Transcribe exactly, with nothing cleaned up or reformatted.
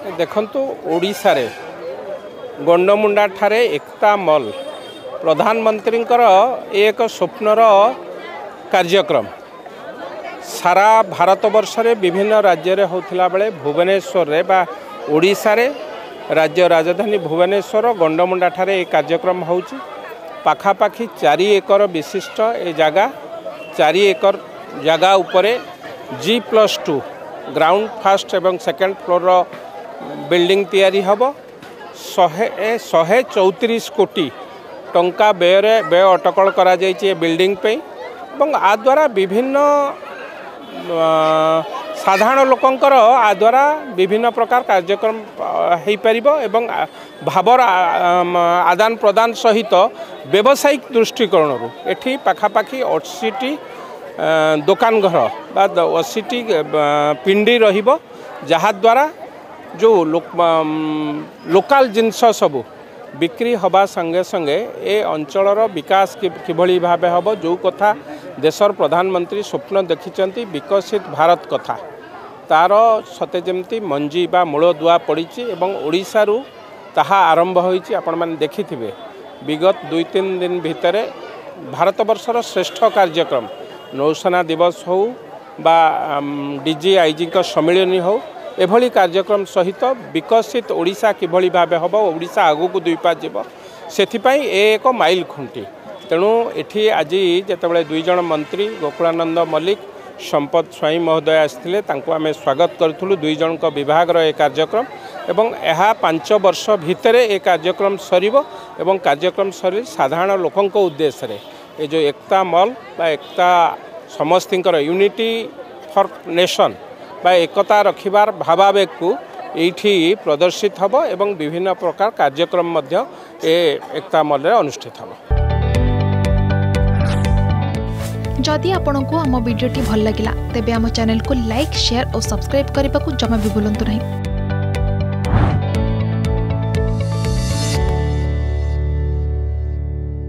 देखंतु ओडिशा रे गंडमुंडा ठारे एकता मॉल प्रधानमंत्री एक स्वप्नर कार्यक्रम सारा भारत वर्ष रे विभिन्न राज्य रे होथिला बेले भुवनेश्वर रे बा ओडिशा रे राज्य राजधानी भुवनेश्वर गंडमुंडा ठारे एक कार्यक्रम होउची पाखापाखी चारि एकर विशिष्ट ए जगह चारि एकर जगह उपरे G plus two ground first एवं सेकेंड फ्लोर बिल्डिंग तैयारी हब शहे शहे चौतीस कोटी टंका व्यय व्यय अटकल करा जाइए बिल्डिंग पे एवं आ द्वारा विभिन्न साधारण लोकंकर आ द्वारा विभिन्न प्रकार कार्यक्रम हो पारिबो एवं भावर आदान प्रदान सहित व्यावसायिक दृष्टिकोण एठी पाखापाखी अशीटी दुकान घर बा अशीटी पिंडी रहिबो जहाँ द्वारा जो लोक लोकल जिनस सबू बिक्री हवा संगे संगे ए अंचलर विकास किभली भाबे हबो जो कथा देशर प्रधानमंत्री स्वप्न देखिचंती विकसित भारत कथा तार सते जेमती मंजी बा मूल दुआ पड़ीची एवं ओडिशा रु ताहा आरंभ होईची आपण माने देखिथिबे विगत दुई तीन दिन भितरे भारत वर्षर श्रेष्ठ कार्यक्रम नौसेना दिवस हो बा डीजी आईजी का सम्मिलनी हो एभली कार्यक्रम सहित विकसित ओडिशा किभली भाबे हबो ओडिशा आगु को दुई पाज जीव सेथिपाई एक माइल खुंटी तेणु एठी आज जेतेबेले दुई जन मंत्री गोकुलानंद मल्लिक संपद स्वाई महोदय आसथिले तांको आमे स्वागत करथुलु दुई जन को विभाग रो ए कार्यक्रम एवं एहा पांच वर्ष भितरे ए कार्यक्रम सरिबो एवं कार्यक्रम सरी साधारण लोकंक उद्देश्य रे ए जो एकता मॉल बा एकता समस्तिंकर यूनिटी फॉर नेशन बा एकता रखिबार भावावेग को एठी प्रदर्शित हबो एवं विभिन्न प्रकार कार्यक्रम मध्य ए एकता मॉल रे अनुष्ठित हबो। जदि आपंक आम भिडी भल लगा तेब आम चैनल को लाइक शेयर और सब्सक्राइब करने को जमा भी भूलु नहीं।